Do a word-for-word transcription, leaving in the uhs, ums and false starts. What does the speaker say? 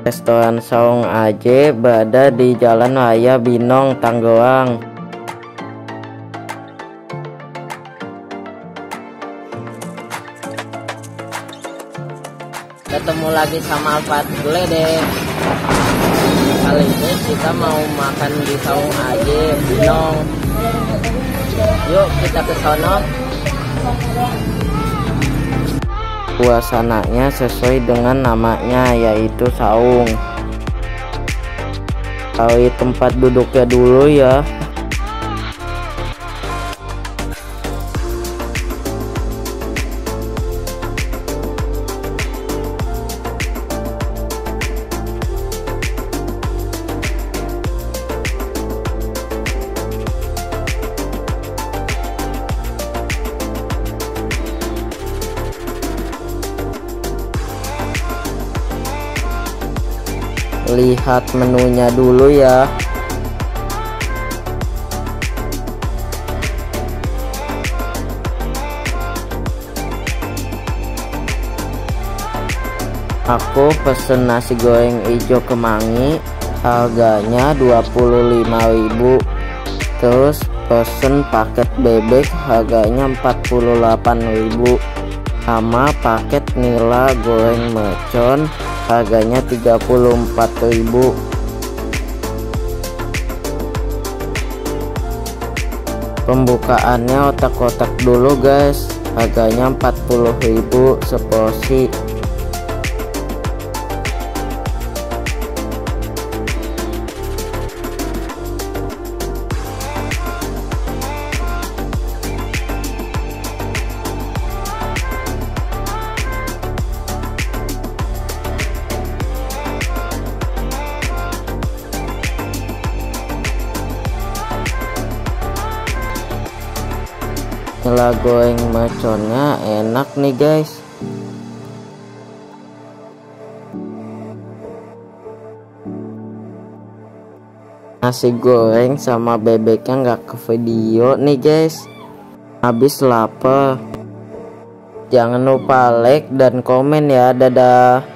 Restoran Saung Aje berada di Jalan Raya Binong, Tanggerang. Ketemu lagi sama Alfat Gledek. Kali ini kita mau makan di Saung Aje Binong. Yuk kita ke sono. Suasananya sesuai dengan namanya, yaitu saung. Cari tempat duduknya dulu ya. Lihat menunya dulu ya. Aku pesen nasi goreng hijau kemangi, harganya dua puluh lima ribu. Terus pesen paket bebek, harganya empat puluh delapan ribu. Sama paket nila goreng mercon, harganya tiga puluh empat ribu. Pembukaannya otak-otak dulu guys, harganya empat puluh ribu seporsi. Nila goreng merconnya enak nih guys. Nasi goreng sama bebeknya nggak ke video nih guys. Habis lapar. Jangan lupa like dan komen ya. Dadah.